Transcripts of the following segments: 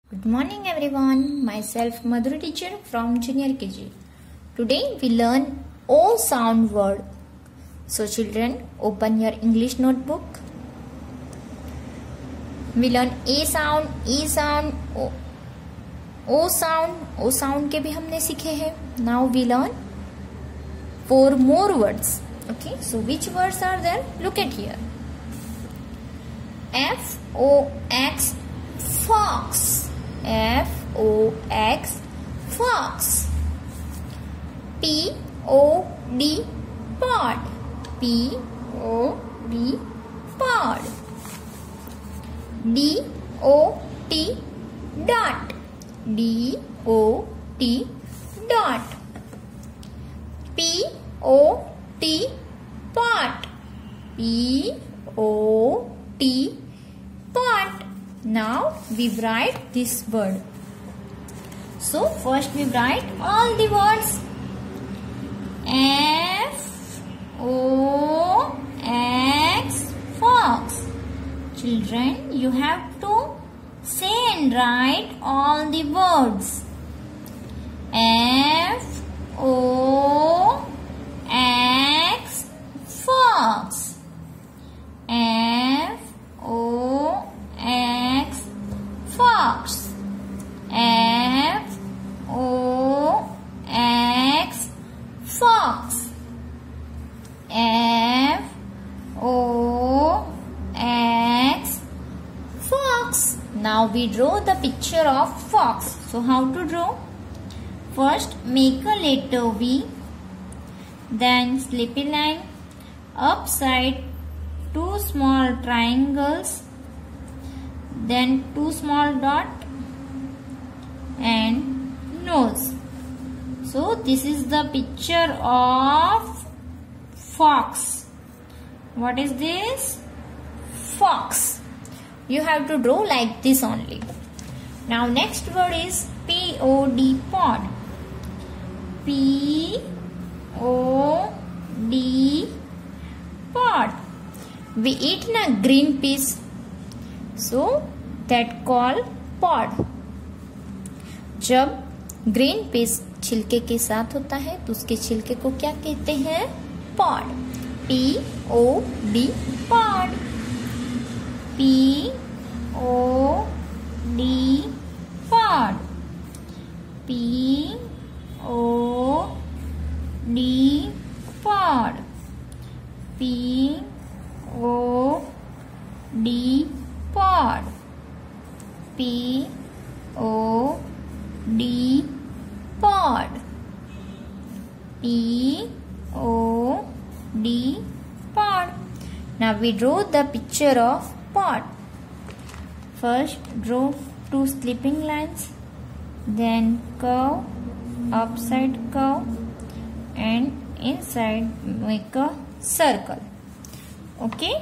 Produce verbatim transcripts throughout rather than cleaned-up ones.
Good morning everyone, myself Madhuri teacher from Junior K G. Today we learn O sound word. So children, open your English notebook. We learn A sound, E sound, O, O sound, O sound के भी हमने सीखे हैं. Now we learn four more words. Okay, so which words are there? Look at here. F O X, fox. F O X, fox. P O D, pod. P O D, pod. D O T, dot. D O T, dot. P O T, pot. P O T, pot. Now we write this word. So first we write all the words. F O X, fox. Children, you have to say and write all the words. F O X, fox. F O X, fox. F O X, fox. F O X, fox. Now we draw the picture of fox. So how to draw? First make a letter V, then slippy line, upside, two small triangles, then two small dot and nose. So this is the picture of fox. What is this? Fox. You have to draw like this only. Now next word is P O D, pod. P O D, pod. We eat na green peas, so that call pod. जब green peas छिलके के साथ होता है तो उसके छिलके को क्या कहते हैं? Pod. P O D, pod. P O D, pod. P O D, pod. P O D, pod. P O D, pod. P O D, pod. Now we draw the picture of pod. First draw two slipping lines, then curve, upside curve, and inside make a circle. Okay,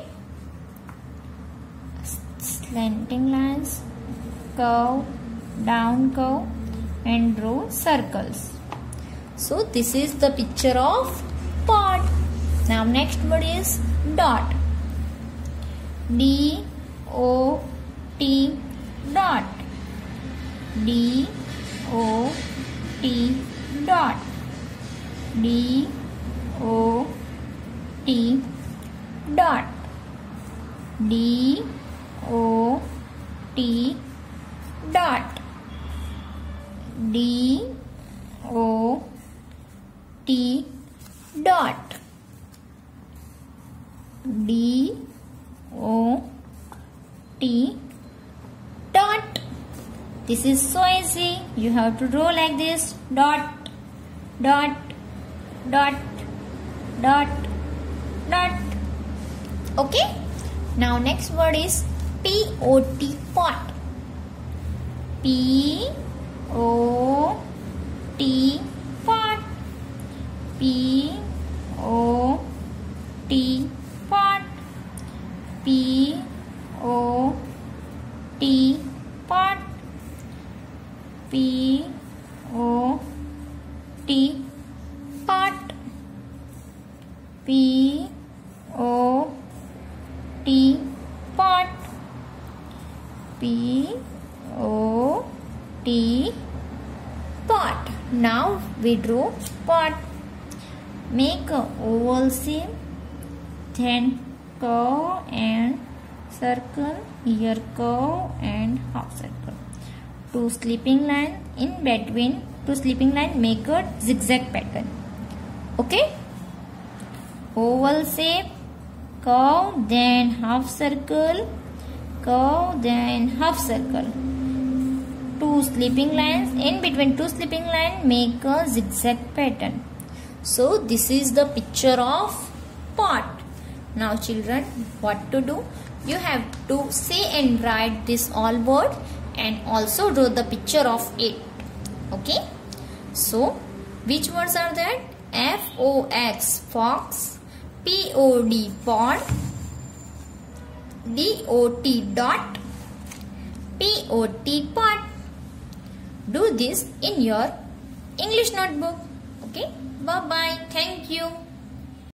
slanting lines, curve, down curve, and draw circles. So this is the picture of pod. Now next word is dot. D O T, dot. D O T, dot. D O T, dot. D O T, dot. D O T, dot. D O T, dot. This is so easy. You have to draw like this. Dot, dot, dot, dot, dot. Okay. Now next word is P O T, pot. P O T, pot. P O T, pot. P O T, pot. P O T, pot. P O T, pot. P O T pot. Now we draw pot. Make a oval shape, then curve and circle, here curve and half circle. Two sleeping line in between two sleeping line, make a zigzag pattern. Okay, oval shape, curve, then half circle, curve, then half circle. Two sleeping lines, in between two sleeping lines, make a zigzag pattern. So this is the picture of pot. Now children, what to do? You have to say and write this all word and also draw the picture of it. Okay. So which words are that? F O X fox, P O D pod, D O T dot, P O T pot. Do this in your English notebook. Okay. Bye bye. Thank you.